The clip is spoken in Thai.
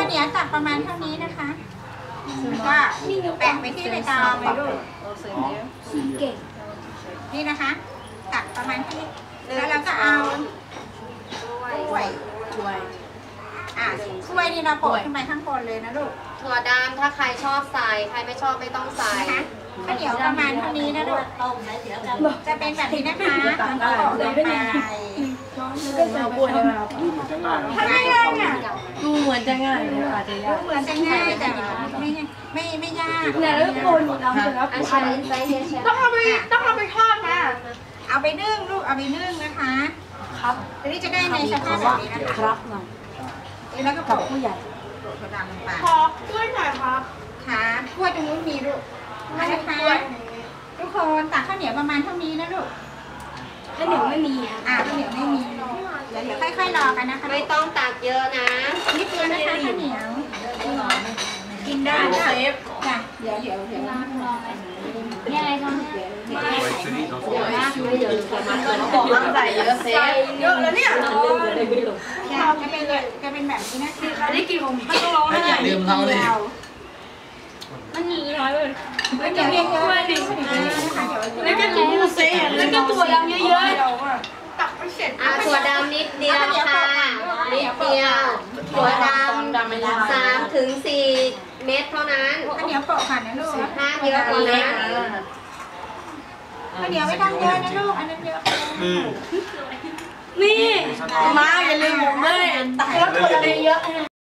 าวเหนียวตักประมาณเท่านี้นะคะแล้วก็แบ่งไปที่ใบตองเลยลูกเก่งนี่นะคะตักประมาณเท่านี้แล้วเราก็เอาถ้วยถ้วยนี่เราโปะขึ้นไปข้างบนเลยนะลูกถั่วดำถ้าใครชอบใส่ใครไม่ชอบไม่ต้องใส่นะคะข้าวเหนียวประมาณเท่านี้นะลูกจะเป็นแบบนี้นะคะโปะลงไปไม่ยากอ่ะดูเหมือนจะง่ายเลยอาจจะยากเหมือนจะง่ายแต่ไม่ยากเนี่ยแล้วคนเราต้องเอาไปทอดนะเอาไปนึ่งลูกเอาไปนึ่งนะคะครับทีนี้จะได้ในสภาพแบบนี้นะคะครับหน่อยแล้วก็โปะผู้ใหญ่ถั่วดำลงไปขอด้วยหน่อยครับค่ะถ้วยตรงนู้นมีลูกนะคะทุกคนตักข้าวเหนียวประมาณเท่านี้นะลูกข้าวเหนียวไม่มีข้าวเหนียวไม่มีเดี๋ยวค่อยๆรอกันนะคะไม่ต้องตักเยอะนะนิดเดียวนะคะข้าวเหนียวกินได้เซฟจ้ะเดี๋ยวนี่อะไรคะบอกว่าใส่เยอะเซฟเยอะแล้วเนี่ยจะเป็นแบบนี้นะคะได้กินของไม่ต้องร้องอย่าลืมเท่าเลยมันมีน้อยเลยไม่เยอะด้วยดิแล้วก็ตู้เซ่แล้วก็ตัวดำเยอะๆตักไปเสร็จถั่วดำนิดเดียวค่ะนิดเดียวถั่วดำ3 ถึง 4 เม็ดเท่านั้นข้าวเหนียวโปะค่ะนะลูกห้ามเยอะกว่านั้นข้าวเหนียวไม่ต้องเยอะนะลูกอันนั้นเยอะนี่มาอย่าลืมผมด้วยแล้วถั่วดำเยอะ